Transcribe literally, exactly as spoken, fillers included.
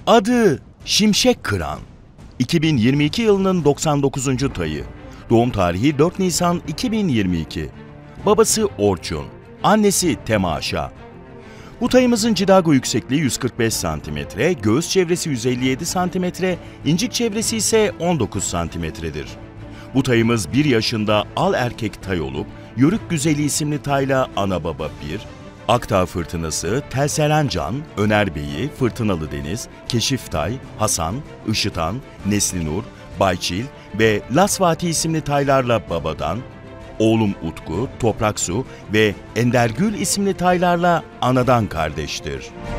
Adı Şimşek Kıran. iki bin yirmi iki yılının doksan dokuzuncu tayı. Doğum tarihi dört Nisan iki bin yirmi iki. Babası Orçun, annesi Temaşa. Bu tayımızın cidago yüksekliği yüz kırk beş santimetre, göğüs çevresi yüz elli yedi santimetre, incik çevresi ise on dokuz santimetredir. Bu tayımız bir yaşında al erkek tay olup, Yörük Güzeli isimli tayla ana baba bir, Akdağ Fırtınası, Telselen Can, Öner Beyi, Fırtınalı Deniz, Keşif Tay, Hasan, Işıtan, Neslinur, Bayçil ve Las Fatih isimli taylarla babadan, oğlum Utku, Toprak Su ve Endergül isimli taylarla anadan kardeştir.